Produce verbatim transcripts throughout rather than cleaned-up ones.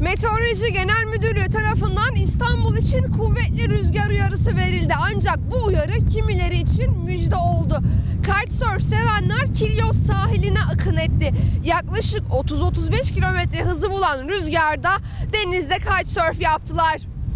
Meteoroloji Genel Müdürlüğü tarafından İstanbul için kuvvetli rüzgar uyarısı verildi. Ancak bu uyarı kimileri için müjde oldu. Kitesurf sevenler Kilyos sahiline akın etti. Yaklaşık otuz otuz beş kilometre hızı bulan rüzgarda denizde kitesurf yaptılar.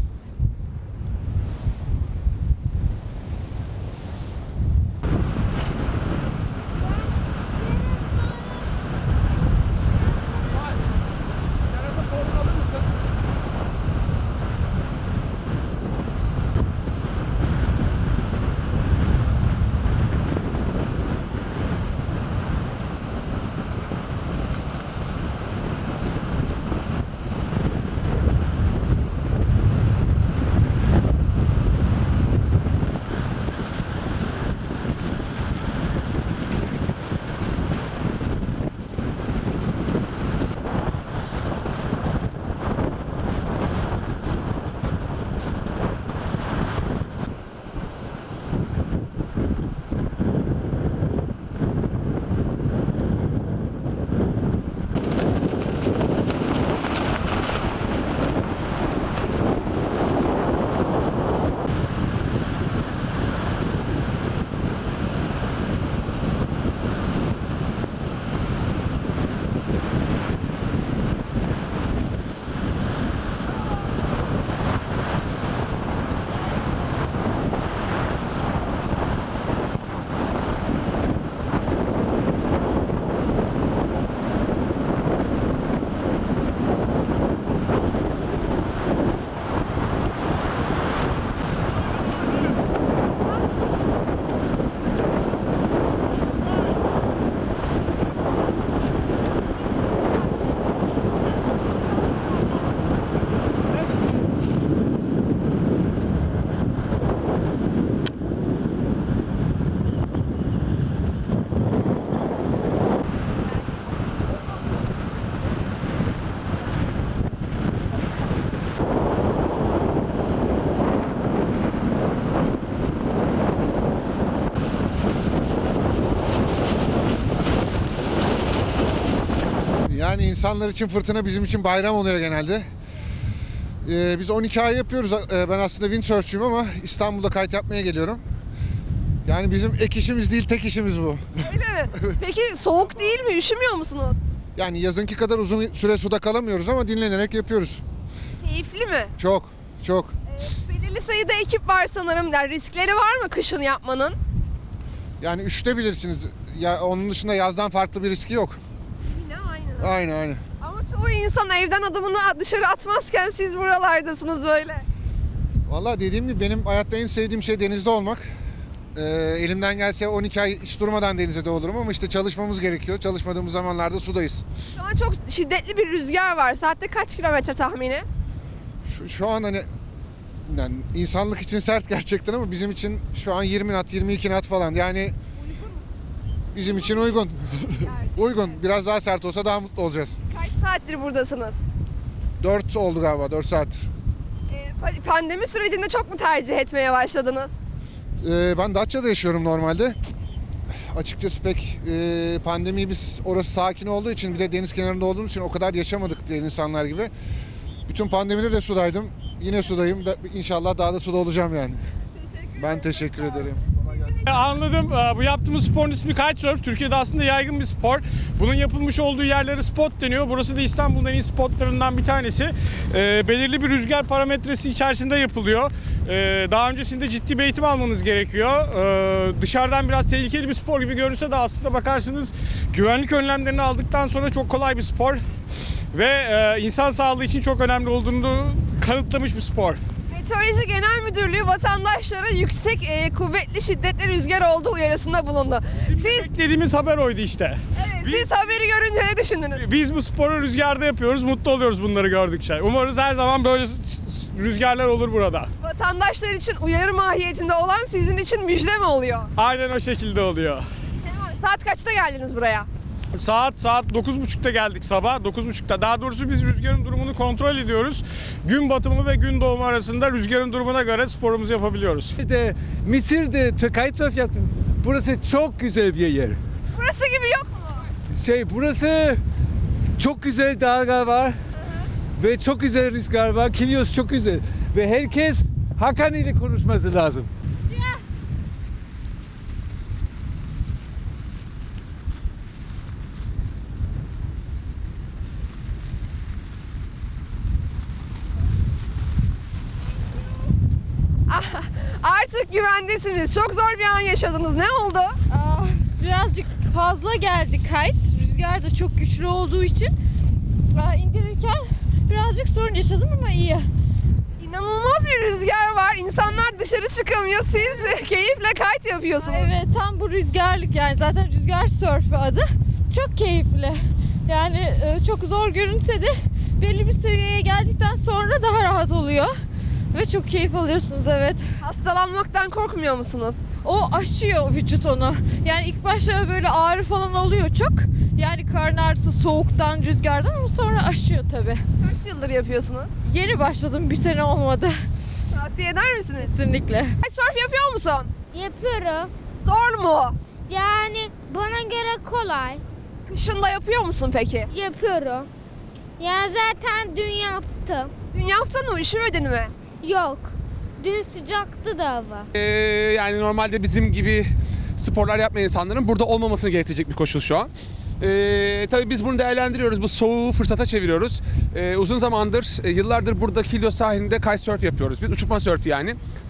Yani insanlar için fırtına bizim için bayram oluyor genelde. Ee, biz on iki ay yapıyoruz. Ee, ben aslında windsurfçuyum ama İstanbul'da kite yapmaya geliyorum. Yani bizim ek işimiz değil, tek işimiz bu. Öyle mi? Peki soğuk değil mi? Üşümüyor musunuz? Yani yazınki kadar uzun süre suda kalamıyoruz ama dinlenerek yapıyoruz. Keyifli mi? Çok, çok. Ee, belirli sayıda ekip var sanırım. Yani riskleri var mı kışın yapmanın? Yani üçte bilirsiniz. Ya, onun dışında yazdan farklı bir riski yok. Yine aynı. Aynı aynı. Ama çoğu insan evden adımını dışarı atmazken siz buralardasınız böyle. Vallahi dediğim gibi benim hayatta en sevdiğim şey denizde olmak. Ee, elimden gelse on iki ay hiç durmadan denize de olurum ama işte çalışmamız gerekiyor. Çalışmadığımız zamanlarda sudayız. Şu an çok şiddetli bir rüzgar var. Saatte kaç kilometre tahmini? Şu, şu an hani yani insanlık için sert gerçekten ama bizim için şu an yirmi knot, yirmi iki knot falan. Yani bizim için uygun. Uygun. Biraz daha sert olsa daha mutlu olacağız. Kaç saattir buradasınız? dört oldu galiba, dört saattir. Ee, pandemi sürecinde çok mu tercih etmeye başladınız? Ee, ben Datça'da yaşıyorum normalde. Açıkçası pek e, pandemiyi biz orası sakin olduğu için bir de deniz kenarında olduğumuz için o kadar yaşamadık diğer insanlar gibi. Bütün pandemide de sudaydım. Yine sudayım. Da, inşallah daha da suda olacağım yani. Teşekkür Ben teşekkür ederim. Anladım. Bu yaptığımız sporun ismi kitesurf. Türkiye'de aslında yaygın bir spor. Bunun yapılmış olduğu yerlere spot deniyor. Burası da İstanbul'un en iyi spotlarından bir tanesi. E, belirli bir rüzgar parametresi içerisinde yapılıyor. E, daha öncesinde ciddi bir eğitim almanız gerekiyor. E, dışarıdan biraz tehlikeli bir spor gibi görünse de aslında bakarsınız güvenlik önlemlerini aldıktan sonra çok kolay bir spor. Ve e, insan sağlığı için çok önemli olduğunu kanıtlamış bir spor. Meteoroloji Genel Müdürlüğü vatandaşlara yüksek e, kuvvetli şiddetli rüzgar olduğu uyarısında bulundu. Bizim Siz beklediğimiz haber oydu işte. evet, siz haberi görünce ne düşündünüz? Biz bu sporu rüzgarda yapıyoruz, mutlu oluyoruz bunları gördükçe. Umarız her zaman böyle rüzgarlar olur burada. Vatandaşlar için uyarı mahiyetinde olan sizin için müjde mi oluyor? Aynen o şekilde oluyor. Hemen, saat kaçta geldiniz buraya? Saat saat dokuz buçukta geldik sabah. dokuz buçukta. Daha doğrusu biz rüzgarın durumunu kontrol ediyoruz. Gün batımı ve gün doğumu arasında rüzgarın durumuna göre sporumuzu yapabiliyoruz. De, Mısır'da kitesurf yaptım. Burası çok güzel bir yer. Burası gibi yok mu? Şey burası çok güzel dalga var. Ve çok güzel rüzgar var. Kilyos çok güzel. Ve herkes Hakan ile konuşması lazım. Artık güvendesiniz. Çok zor bir an yaşadınız. Ne oldu? Aa, birazcık fazla geldi kayıt. Rüzgar da çok güçlü olduğu için aa, indirirken birazcık sorun yaşadım ama iyi. İnanılmaz bir rüzgar var. İnsanlar dışarı çıkamıyor. Siz keyifle kayıt yapıyorsunuz. Evet, tam bu rüzgarlık, yani zaten rüzgar sörfü adı. Çok keyifli. Yani e, çok zor görünse de belli bir seviyeye geldikten sonra daha rahat oluyor. Ve çok keyif alıyorsunuz, evet. Hastalanmaktan korkmuyor musunuz? O aşıyor vücut onu. Yani ilk başta böyle ağrı falan oluyor çok. Yani karın ağrısı soğuktan, rüzgardan, ama sonra aşıyor tabii. Kaç yıldır yapıyorsunuz? Yeni başladım, bir sene olmadı. Tavsiye eder misiniz? Kesinlikle. Kitesurf yapıyor musun? Yapıyorum. Zor mu? Yani bana göre kolay. Kışında yapıyor musun peki? Yapıyorum. Ya zaten dün yaptım. Dün yaptın mı? Üşümedin mi? Yok. Dün sıcaktı da hava. Ee, yani normalde bizim gibi sporlar yapmayan insanların burada olmamasını gerektirecek bir koşul şu an. Ee, tabii biz bunu değerlendiriyoruz. Bu soğuğu fırsata çeviriyoruz. Ee, uzun zamandır, e, yıllardır burada Kilyos sahilinde kitesurf yapıyoruz. Biz uçurtma sörfü yani.